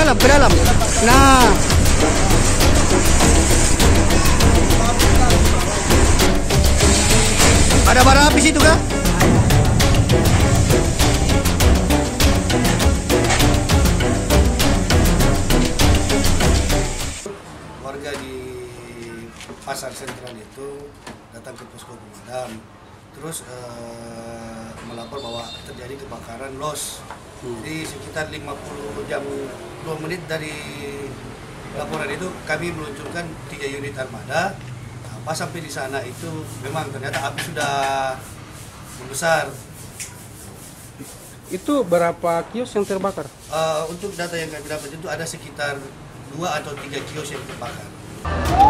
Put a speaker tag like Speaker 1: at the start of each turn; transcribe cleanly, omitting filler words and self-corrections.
Speaker 1: dalam, ke dalam. Nah. Ada bara api situ kah?
Speaker 2: Warga di pasar sentral itu datang ke posko pemadam, terus melapor bahwa terjadi kebakaran los. Jadi sekitar 50 jam 2 menit dari laporan itu kami meluncurkan 3 unit armada. Pas sampai di sana itu memang ternyata api sudah membesar.
Speaker 3: Itu berapa kios yang terbakar?
Speaker 2: Untuk data yang kami dapat itu ada sekitar 2 atau 3 kios yang terbakar.